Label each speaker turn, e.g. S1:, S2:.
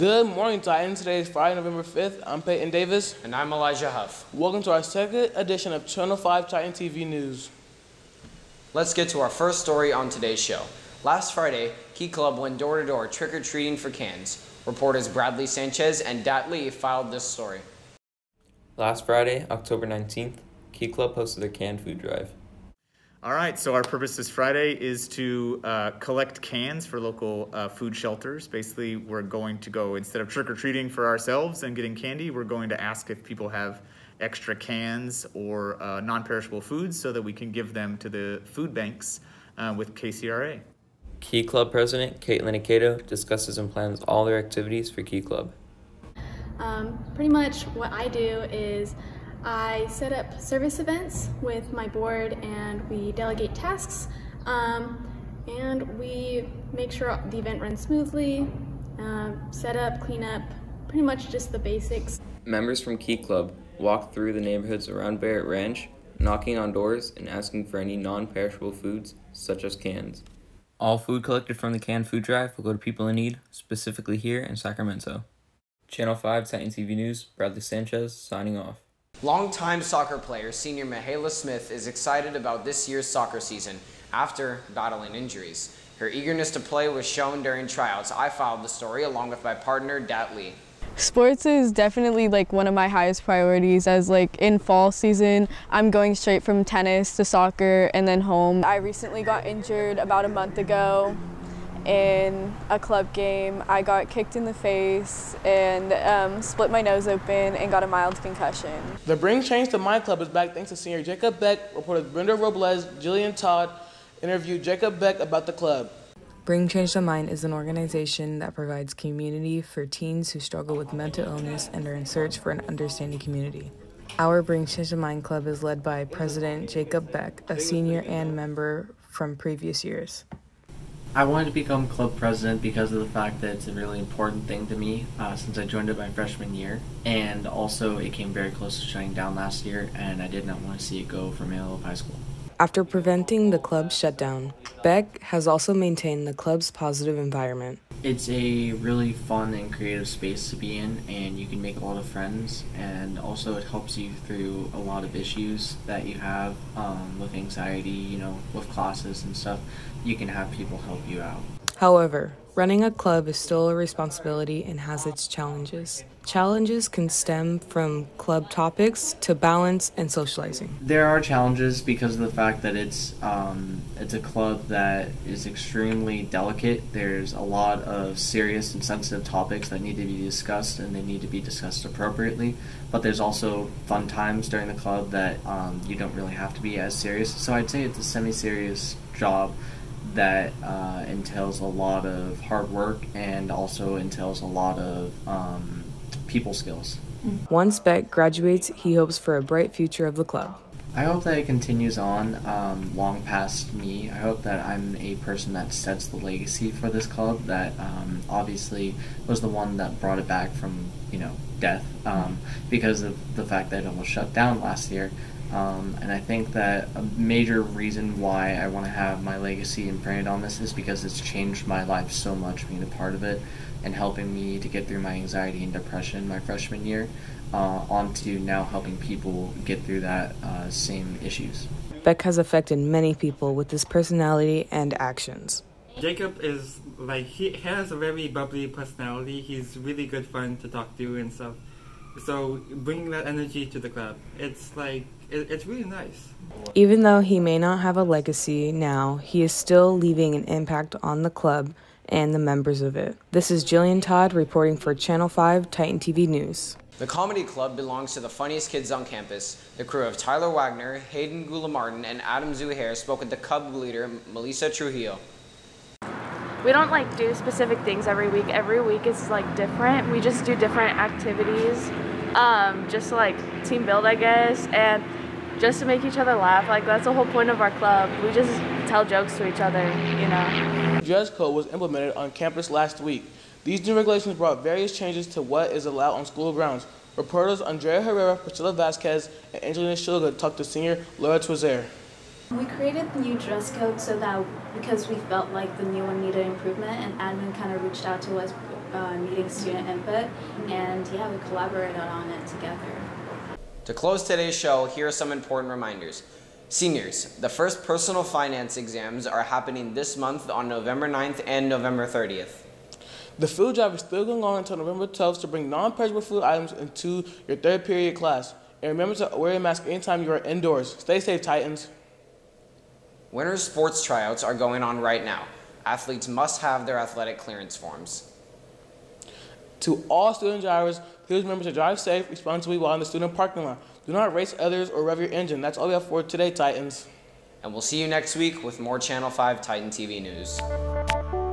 S1: Good morning, Titans. Today is Friday, November 5th. I'm Peyton Davis.
S2: And I'm Elijah Huff.
S1: Welcome to our second edition of Channel 5 Titan TV News.
S2: Let's get to our first story on today's show. Last Friday, Key Club went door-to-door trick-or-treating for cans. Reporters Bradley Sanchez and Dat Lee filed this story.
S3: Last Friday, October 19th, Key Club hosted a canned food drive.
S4: All right, so our purpose this Friday is to collect cans for local food shelters. Basically, we're going to go, instead of trick-or-treating for ourselves and getting candy, we're going to ask if people have extra cans or non-perishable foods so that we can give them to the food banks with KCRA.
S3: Key Club President Caitlin Akedo discusses and plans all their activities for Key Club.
S5: Pretty much what I do is I set up service events with my board and we delegate tasks and we make sure the event runs smoothly, set up, clean up, pretty much just the basics.
S3: Members from Key Club walk through the neighborhoods around Barrett Ranch, knocking on doors and asking for any non-perishable foods such as cans. All food collected from the canned food drive will go to people in need, specifically here in Sacramento. Channel 5 Titan TV News, Bradley Sanchez signing off.
S2: Longtime soccer player senior Mahala Smith is excited about this year's soccer season after battling injuries. Her eagerness to play was shown during tryouts. I filed the story along with my partner, Dat Lee.
S6: Sports is definitely one of my highest priorities, as in fall season I'm going straight from tennis to soccer and then home. I recently got injured about a month ago in a club game. I got kicked in the face and split my nose open and got a mild concussion.
S1: The Bring Change to Mind Club is back thanks to senior Jacob Beck. Reporters Brenda Robles, Jillian Todd interviewed Jacob Beck about the club.
S7: Bring Change to Mind is an organization that provides community for teens who struggle with mental illness and are in search for an understanding community. Our Bring Change to Mind Club is led by President Jacob Beck, a senior and member from previous years.
S8: I wanted to become club president because of the fact that it's a really important thing to me since I joined it my freshman year, and also it came very close to shutting down last year and I did not want to see it go for Mahala High School.
S7: After preventing the club's shutdown, Beck has also maintained the club's positive environment.
S8: It's a really fun and creative space to be in, and you can make a lot of friends, and also it helps you through a lot of issues that you have with anxiety, with classes and stuff. You can have people help you out.
S7: However, running a club is still a responsibility and has its challenges. Challenges can stem from club topics to balance and socializing.
S8: There are challenges because of the fact that it's a club that is extremely delicate. There's a lot of serious and sensitive topics that need to be discussed, and they need to be discussed appropriately. But there's also fun times during the club that you don't really have to be as serious. So I'd say it's a semi-serious job that entails a lot of hard work and also entails a lot of people skills.
S7: Once Beck graduates, he hopes for a bright future of the club.
S8: I hope that it continues on long past me. I hope that I'm a person that sets the legacy for this club that obviously was the one that brought it back from death because of the fact that it almost shut down last year. And I think that a major reason why I want to have my legacy imprinted on this is because it's changed my life so much being a part of it and helping me to get through my anxiety and depression my freshman year onto now helping people get through that same issues.
S7: Beck has affected many people with his personality and actions.
S9: Jacob is he has a very bubbly personality. He's really good fun to talk to and stuff. So bringing that energy to the club, it's really nice.
S7: Even though he may not have a legacy now, he is still leaving an impact on the club and the members of it. This is Jillian Todd reporting for Channel 5 Titan TV News.
S2: The Comedy Club belongs to the funniest kids on campus. The crew of Tyler Wagner, Hayden Gula-Martin, and Adam Zuhair spoke with the Cub leader, Melissa Trujillo.
S10: We don't do specific things every week. Every week is different. We just do different activities, just to team build, I guess, and just to make each other laugh. That's the whole point of our club. We just tell jokes to each other,
S1: Dress code was implemented on campus last week. These new regulations brought various changes to what is allowed on school grounds. Reporters Andrea Herrera, Priscilla Vasquez, and Angelina Shilga talked to senior Laura Twizer.
S11: We created the new dress code so that because we felt like the new one needed improvement, and admin kind of reached out to us needing student input, and yeah, we collaborated on it together.
S2: To close today's show, here are some important reminders. Seniors, the first personal finance exams are happening this month on November 9th and November 30th.
S1: The food drive is still going on until November 12th to bring non-perishable food items into your third period class. And remember to wear a mask anytime you are indoors. Stay safe, Titans.
S2: Winter sports tryouts are going on right now. Athletes must have their athletic clearance forms.
S1: To all student drivers, please remember to drive safe, responsibly while in the student parking lot. Do not race others or rev your engine. That's all we have for today, Titans.
S2: And we'll see you next week with more Channel 5 Titan TV news.